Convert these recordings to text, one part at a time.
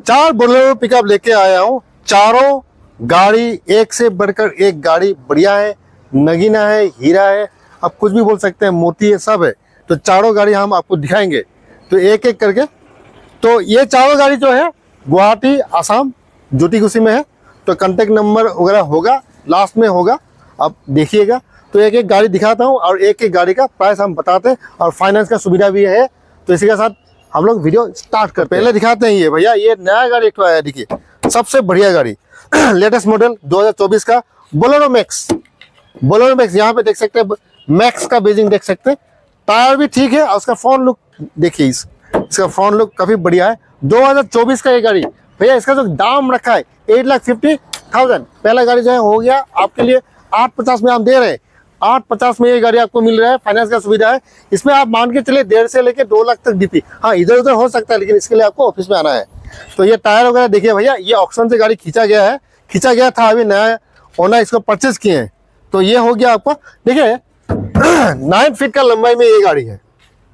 चार Bolero pickup लेके आया हूँ। चारों गाड़ी एक से बढ़कर एक गाड़ी बढ़िया है, नगीना है, हीरा है, आप कुछ भी बोल सकते हैं, मोती है, सब है। तो चारों गाड़ी हम आपको दिखाएंगे तो एक एक करके। तो ये चारों गाड़ी जो है गुवाहाटी आसाम ज्योतिकुशी में है। तो कांटेक्ट नंबर वगैरह होगा, लास्ट में होगा, आप देखिएगा। तो एक एक गाड़ी दिखाता हूँ और एक एक गाड़ी का प्राइस हम बताते हैं और फाइनेंस का सुविधा भी है। तो इसी के साथ हम लोग वीडियो स्टार्ट करते हैं। पहले दिखाते हैं ये भैया, ये नया गाड़ी एक आया, देखिए सबसे बढ़िया गाड़ी लेटेस्ट मॉडल 2024 का बोलेरो मैक्स। बोलेरो मैक्स यहाँ पे देख सकते हैं, मैक्स का बेजिंग देख सकते हैं। टायर भी ठीक है और उसका फ्रंट लुक देखिए, इसका फ्रंट लुक काफी बढ़िया है। 2024 का ये गाड़ी भैया, इसका जो दाम रखा है 8,50,000। पहला गाड़ी जो है हो गया आपके लिए 850 में हम दे रहे हैं। 850 में ये गाड़ी आपको मिल रहा है, फाइनेंस का सुविधा है। इसमें आप मान के चले 1.5 से लेके 2 लाख तक डीपी। हाँ, इधर उधर हो सकता है, लेकिन इसके लिए आपको ऑफिस में आना है। तो ये टायर वगैरह देखिए भैया, ये ऑक्शन से गाड़ी खींचा गया था, अभी नया ओनर इसको परचेज किए हैं। तो ये हो गया आपको, देखिए 9 फीट का लंबाई में ये गाड़ी है।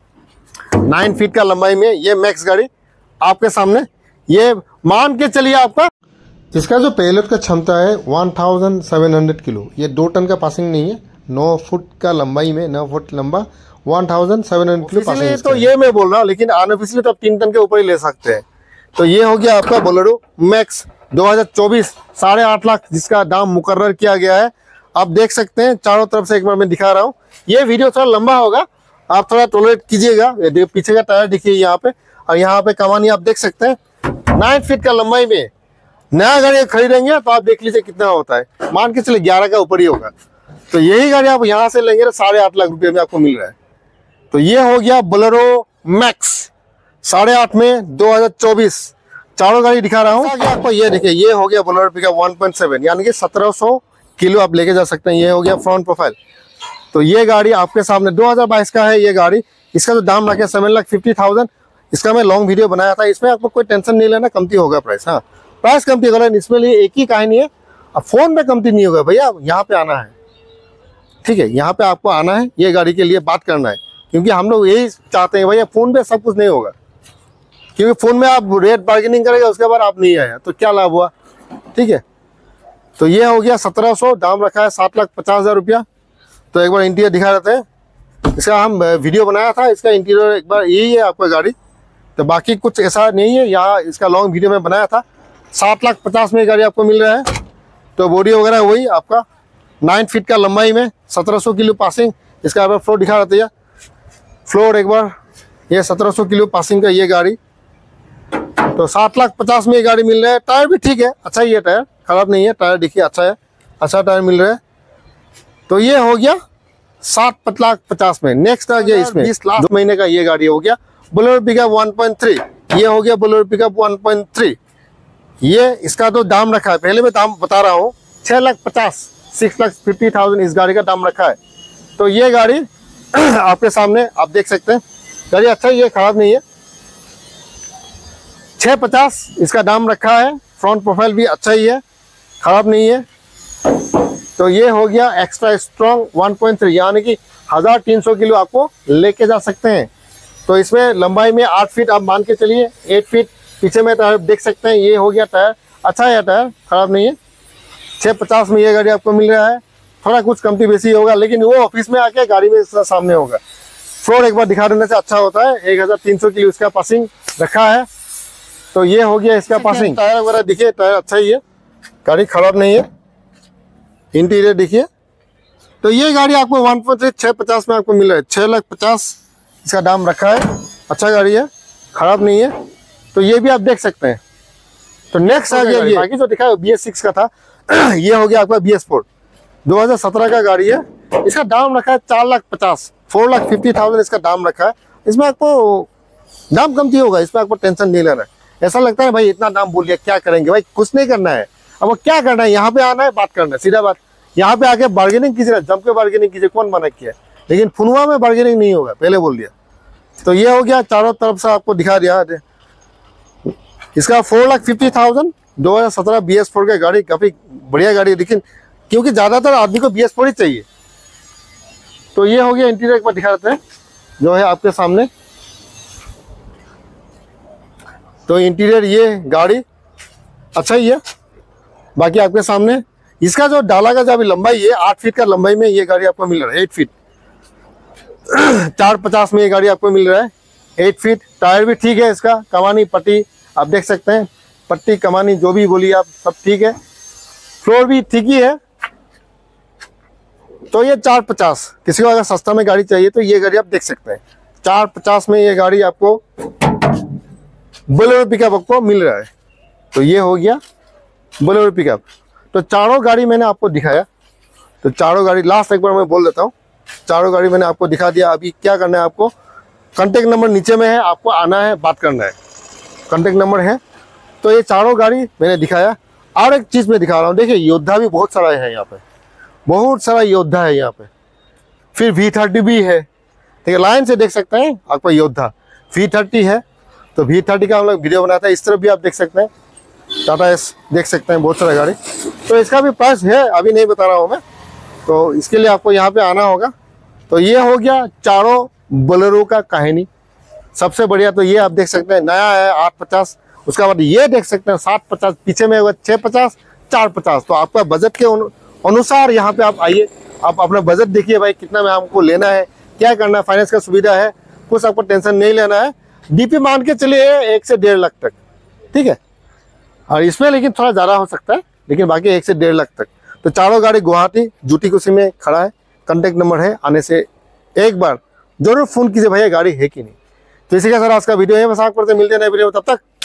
9 फीट का लंबाई में ये मैक्स गाड़ी आपके सामने, ये मान के चलिए आपका इसका जो पेलोड का क्षमता है 1700 किलो। ये 2 टन का पासिंग नहीं है, 9 फुट का लंबाई में, 9 फुट लंबा, 1700 किलो पासिंग। तो ये मैं बोल रहा हूँ, लेकिन अनऑफिशियली तो आप 3 टन के ऊपर ही ले सकते हैं। तो ये हो गया आपका बोलेरो मैक्स 2024, 8.5 लाख जिसका दाम मुकर्रर किया गया है। आप देख सकते हैं चारों तरफ से, एक बार मैं दिखा रहा हूँ। ये वीडियो थोड़ा लंबा होगा, आप थोड़ा टॉलरेट कीजिएगा। पीछे का टायर देखिए यहाँ पे, और यहाँ पे कमानी आप देख सकते हैं। 9 फीट का लंबाई में नया गाड़ी खरीदेंगे तो आप देख लीजिए कितना होता है, मान के चले 11 का ऊपर ही होगा। तो यही गाड़ी आप यहाँ से लेंगे तो 8.5 लाख रुपये में आपको मिल रहा है। तो ये हो गया बोलेरो मैक्स 8.5 में 2024। चारों गाड़ी दिखा रहा हूँ आपको। ये देखिए, ये हो गया बोलेरो पिकअप 1.7, यानी कि 1700 किलो आप लेके जा सकते हैं। ये हो गया फ्रंट प्रोफाइल। तो ये गाड़ी आपके सामने 2022 का है ये गाड़ी। इसका जो दाम रखा है 7,50,000। इसका मैं लॉन्ग वीडियो बनाया था, इसमें आपको कोई टेंशन नहीं लेना, कमती होगा प्राइस। हाँ, प्राइस कमती होगा, इसमें लिए एक ही कहानी है, अब फोन में कमती नहीं होगा भैया। यहाँ पे आना है, ठीक है, यहाँ पे आपको आना है, ये गाड़ी के लिए बात करना है। क्योंकि हम लोग यही चाहते हैं भैया, फोन पे सब कुछ नहीं होगा। क्योंकि फोन में आप रेट बार्गेनिंग करेगा, उसके बाद आप नहीं आया तो क्या लाभ हुआ, ठीक है। तो ये हो गया 1700, दाम रखा है 7,50,000 रुपया। तो एक बार इंटीरियर दिखा देते हैं। इसका हम वीडियो बनाया था, इसका इंटीरियर एक बार यही है आपका गाड़ी। तो बाकी कुछ ऐसा नहीं है, यहाँ इसका लॉन्ग वीडियो में बनाया था। 7,50,000 में गाड़ी आपको मिल रहा है। तो बॉडी वगैरह वही आपका 9 फीट का लंबाई में, 1700 किलो पासिंग। इसका एक बार फ्लोर दिखा देते हैं, फ्लोर एक बार, ये 1700 किलो पासिंग का ये गाड़ी। तो 7,50,000 में ये गाड़ी मिल रहा है। टायर भी ठीक है, अच्छा ही है, टायर खराब नहीं है, टायर देखिए अच्छा है, अच्छा टायर मिल रहा है। तो ये हो गया 7,50,000 में। नेक्स्ट आ गया इसमें 20 लास्ट महीने का ये गाड़ी हो गया बोलेरो पिकअप 1.3। ये हो गया बोलेरो पिकअप 1.3। ये इसका तो दाम रखा है, पहले मैं दाम बता रहा हूँ, 6,50,000 इस गाड़ी का दाम रखा है। तो ये गाड़ी आपके सामने आप देख सकते हैं, गाड़ी अच्छा ही है, खराब नहीं है। 650 इसका दाम रखा है। फ्रंट प्रोफाइल भी अच्छा ही है, खराब नहीं है। तो ये हो गया एक्स्ट्रा स्ट्रॉन्ग 1.3, यानी कि 1300 किलो आपको लेके जा सकते हैं। तो इसमें लंबाई में 8 फीट आप मान के चलिए, 8 फीट पीछे में टायर देख सकते हैं। ये हो गया टायर, अच्छा है, टायर खराब नहीं है। 650 में ये गाड़ी आपको मिल रहा है। थोड़ा कुछ कमती बेसी होगा, लेकिन वो ऑफिस में आके गाड़ी में सामने होगा। फ्लोर एक बार दिखा देने से अच्छा होता है। 1,300 किलो इसका पासिंग रखा है। तो ये हो गया इसका पासिंग। टायर वगैरह देखिए, टायर अच्छा ही है, गाड़ी खराब नहीं है। इंटीरियर देखिए। तो ये गाड़ी आपको 1.650 में आपको मिल रहा है। 6,50,000 इसका दाम रखा है, अच्छा गाड़ी है, खराब नहीं है। तो ये भी आप देख सकते हैं। तो नेक्स्ट आ गया ये, बाकी जो दिखा है BS6 का था। ये हो गया आपका BS4 2017 का गाड़ी है। इसका दाम रखा है 4,50,000, 4,50,000 इसका दाम रखा है। इसमें आपको दाम कमती होगा, इसमें आपको टेंशन नहीं लेना है। ऐसा लगता है भाई इतना दाम बोल दिया क्या करेंगे, भाई कुछ नहीं करना है। अब वो क्या करना है, यहाँ पे आना है, बात करना है, सीधा बात। यहाँ पे आके बार्गेनिंग कीजिए, जम के बार्गेनिंग कीजिए, कौन मना किया है। लेकिन फुनवा में बार्गेनिंग नहीं होगा, पहले बोल दिया। तो ये हो गया, चारों तरफ से आपको दिखा दिया। इसका 4,50,000 2017 BS4 का गाड़ी, काफी बढ़िया गाड़ी है। लेकिन क्योंकि ज्यादातर आदमी को BS4 ही चाहिए। तो ये हो गया इंटीरियर, एक बार दिखा देते हैं जो है आपके सामने। तो इंटीरियर ये गाड़ी अच्छा ही है। बाकी आपके सामने इसका जो डाला का जो अभी लंबाई है 8 फीट का लंबाई में ये गाड़ी आपको मिल रहा है, 8 फीट 450 में ये गाड़ी आपको मिल रहा है 8 फीट। टायर भी ठीक है इसका, कमानी पट्टी आप देख सकते हैं, पट्टी कमानी जो भी बोलिए आप सब ठीक है। फ्लोर भी ठीक ही है। तो ये 450, किसी को अगर सस्ता में गाड़ी चाहिए तो ये गाड़ी आप देख सकते हैं। 450 में ये गाड़ी आपको बोलेरो पिकअप आपको मिल रहा है। तो ये हो गया बोलेरो पिकअप। तो चारों गाड़ी मैंने आपको दिखाया। तो चारों गाड़ी लास्ट एक बार मैं बोल देता हूँ, चारों गाड़ी मैंने आपको दिखा दिया। अभी क्या करना है आपको, कॉन्टेक्ट नंबर नीचे में है, आपको आना है, बात करना है, कॉन्टेक्ट नंबर है। तो ये चारों गाड़ी मैंने दिखाया। और एक चीज़ मैं दिखा रहा हूँ, देखिए योद्धा भी बहुत सारा है यहाँ पे, बहुत सारा योद्धा है यहाँ पे। फिर V30 भी है, ठीक है, लाइन से देख सकते हैं आपको योद्धा। V30 है, तो V30 का हम लोग वीडियो बनाता है। इस तरफ भी आप देख सकते हैं टाटा एस देख सकते हैं, बहुत सारा गाड़ी। तो इसका भी प्राइस है, अभी नहीं बता रहा हूँ मैं, तो इसके लिए आपको यहाँ पे आना होगा। तो ये हो गया चारों बोलेरो का कहानी। सबसे बढ़िया तो ये आप देख सकते हैं, नया है 850। उसका बाद ये देख सकते हैं 750, पीछे में होगा 650, 450। तो आपका बजट के अनुसार यहाँ पे आप आइए, आप अपना बजट देखिए भाई कितना में हमको लेना है, क्या करना है, फाइनेंस का सुविधा है, कुछ आपको टेंशन नहीं लेना है। डीपी मान के चलिए 1 से 1.5 लाख तक, ठीक है। और इसमें लेकिन थोड़ा ज़्यादा हो सकता है, लेकिन बाकी 1 से 1.5 लाख तक। तो चारों गाड़ी गुवाहाटी जूटी कुसी में खड़ा है। कॉन्टेक्ट नंबर है, आने से एक बार जरूर फ़ोन कीजिए भैया गाड़ी है कि नहीं। तो इसी के साथ आज का वीडियो है, बस आप करते मिलते हैं नए वीडियो में, तब तक